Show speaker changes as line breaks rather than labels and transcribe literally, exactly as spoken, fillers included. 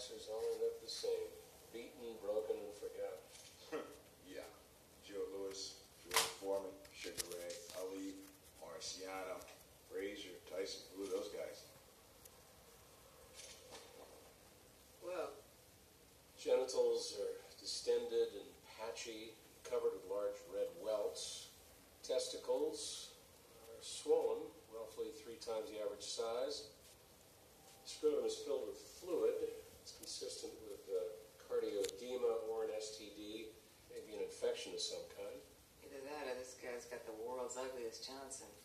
boxers all end up the same. Beaten, broken, and forgotten.
Yeah. Joe Louis, George Foreman, Sugar Ray, Ali, Marciano, Frazier, Tyson. Who are those guys?
Well, genitals are distended and patchy, covered with large red welts. Testicles are swollen, roughly three times the average size. The scrotum is filled with fluid. It's consistent with uh, cardioedema or an S T D, maybe an infection of some kind.
Either that or this guy's got the world's ugliest Johnson.